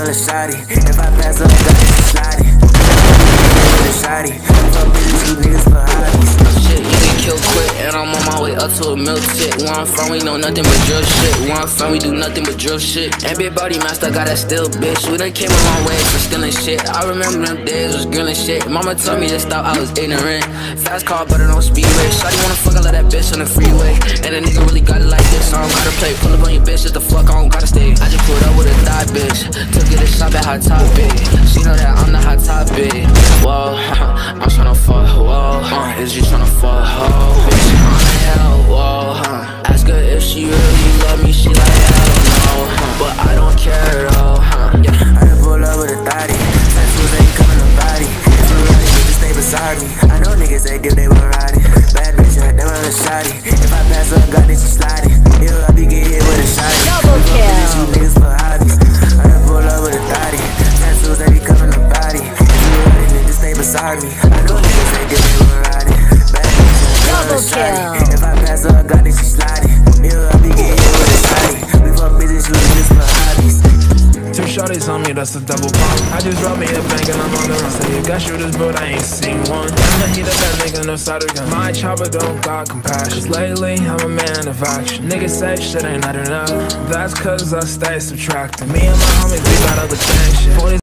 another shawty. If I pass up, got this sliding. Shawty, fuck bitches, you niggas for hobbies. Shit, you get killed quick, and I'm on my way up to a milk shit. Where I'm from, we know nothing but drill shit. Where I'm from, we do nothing but drill shit. And big body master got that still, bitch. We done came a long way for stealing shit. I remember them days was grilling shit. Mama told me to stop, I was ignorant. Fast car, but I don't speed race. Shawty wanna fuck, I let that bitch on the freeway. And a nigga really got it like this, so I don't gotta play. Pull up on your bitch, just the fuck, I don't gotta stay. I just pulled up with a thigh, bitch. Took it a shot at hot top, bitch. She know that I'm the hot top, bitch. Whoa, I'm tryna fuck, whoa. Is you tryna fuck, ho? Bitch, on hell, whoa. Ask her if she really love me, she like hell no. But I don't care, though, yeah. I done pull up with a thotty. Tattoos ain't coming to body. If you ride it, just stay beside me. I know niggas they dip, they were riding. Bad bitch, they were a shotty. If I pass up, got this, she sliding. Yeah, I be get hit with a shotty. Double kill. You niggas for hobbies. I done pull up with a thotty. Tattoos they be coming to body. If you ride it, just stay beside me. I know niggas they dip, they were riding. Bad bitch, they were a shotty. If I pass up, got this, she sliding. Yeah, I be get hit with a shotty. We fuck bitches, you niggas for hobbies. Two shorties on me, that's a double pump. I just robbed me a bank and I'm on the run. Say you got shooters, but I ain't seen one. I'm the heat of that nigga, no side of gun. My chopper don't got compassion. Cause lately, I'm a man of action. Niggas say shit ain't not enough. That's cause I stay subtracting. Me and my homies, we got other things. Shit.